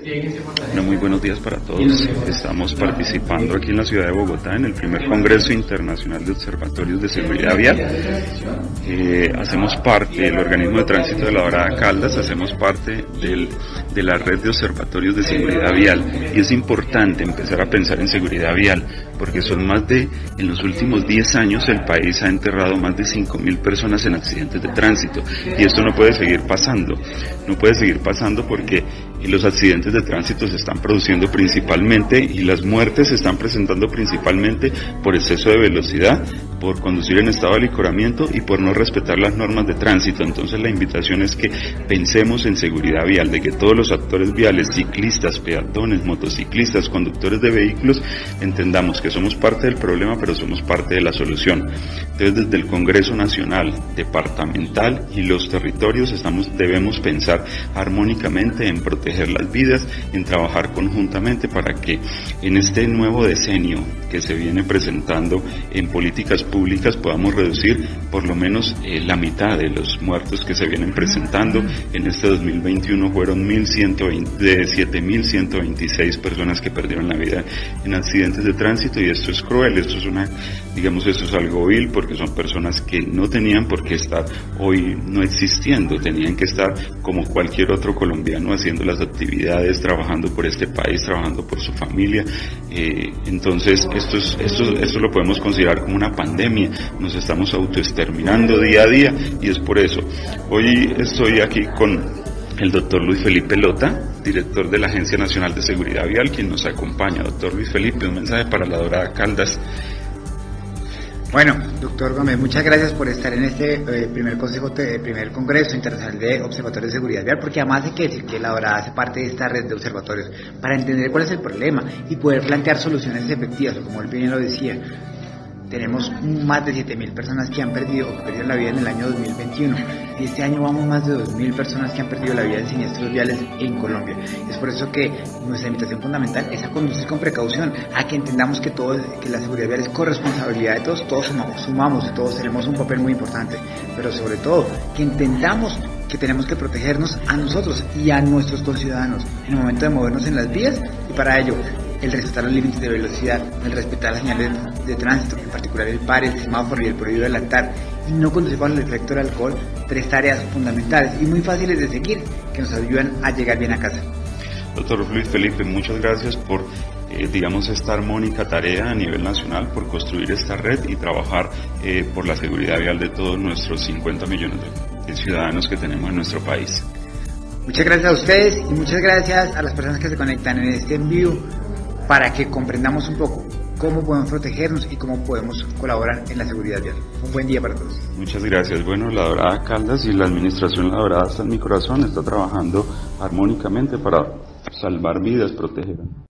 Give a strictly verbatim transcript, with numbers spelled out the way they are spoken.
Bueno, muy buenos días para todos. Estamos participando aquí en la ciudad de Bogotá en el primer Congreso Internacional de Observatorios de Seguridad Vial. Eh, hacemos parte del organismo de tránsito de la Dorada Caldas, hacemos parte del, de la red de observatorios de seguridad vial, y es importante empezar a pensar en seguridad vial porque son más de, en los últimos diez años el país ha enterrado más de cinco mil personas en accidentes de tránsito, y esto no puede seguir pasando, no puede seguir pasando porque los accidentes de tránsito se están produciendo principalmente y las muertes se están presentando principalmente por exceso de velocidad, por conducir en estado de alicoramiento y por no respetar las normas de tránsito. Entonces la invitación es que pensemos en seguridad vial, de que todos los actores viales, ciclistas, peatones, motociclistas, conductores de vehículos, entendamos que somos parte del problema, pero somos parte de la solución. Entonces desde el Congreso Nacional, departamental y los territorios estamos, debemos pensar armónicamente en proteger las vidas, en trabajar conjuntamente para que en este nuevo decenio que se viene presentando en políticas públicas podamos reducir por lo menos eh, la mitad de los muertos que se vienen presentando. En este dos mil veintiuno fueron siete mil ciento veintiséis personas que perdieron la vida en accidentes de tránsito, y esto es cruel, esto es una, digamos, esto es algo vil porque son personas que no tenían por qué estar hoy no existiendo, tenían que estar como cualquier otro colombiano haciendo las actividades, trabajando por este país, trabajando por su familia. Eh, entonces esto es, esto, esto lo podemos considerar como una pandemia, nos estamos autoexterminando día a día, y es por eso. Hoy estoy aquí con el doctor Luis Felipe Lota, director de la Agencia Nacional de Seguridad Vial, quien nos acompaña. Doctor Luis Felipe, un mensaje para la Dorada Caldas. Bueno, doctor Gómez, muchas gracias por estar en este eh, primer consejo, eh, primer Congreso Internacional de Observatorios de Seguridad Vial, porque además hay que decir que la Dorada hace parte de esta red de observatorios para entender cuál es el problema y poder plantear soluciones efectivas, como él bien lo decía. Tenemos más de siete mil personas que han perdido o que perdieron la vida en el año dos mil veintiuno, y este año vamos más de dos mil personas que han perdido la vida en siniestros viales en Colombia. Es por eso que nuestra invitación fundamental es a conducir con precaución, a que entendamos que todo, que la seguridad vial es corresponsabilidad de todos, todos sumamos, sumamos, todos tenemos un papel muy importante, pero sobre todo que entendamos que tenemos que protegernos a nosotros y a nuestros conciudadanos en el momento de movernos en las vías, y para ello el respetar los límites de velocidad, el respetar las señales de, de tránsito, en particular el par, el semáforo y el prohibido adelantar, y no conducir bajo el efecto del alcohol, tres tareas fundamentales y muy fáciles de seguir que nos ayudan a llegar bien a casa. Doctor Luis Felipe, muchas gracias por eh, digamos esta armónica tarea a nivel nacional, por construir esta red y trabajar eh, por la seguridad vial de todos nuestros cincuenta millones de, de ciudadanos que tenemos en nuestro país. Muchas gracias a ustedes y muchas gracias a las personas que se conectan en este en vivo, para que comprendamos un poco cómo podemos protegernos y cómo podemos colaborar en la seguridad vial. Un buen día para todos. Muchas gracias. Bueno, la Dorada Caldas y la administración La Dorada está en mi corazón, está trabajando armónicamente para salvar vidas, proteger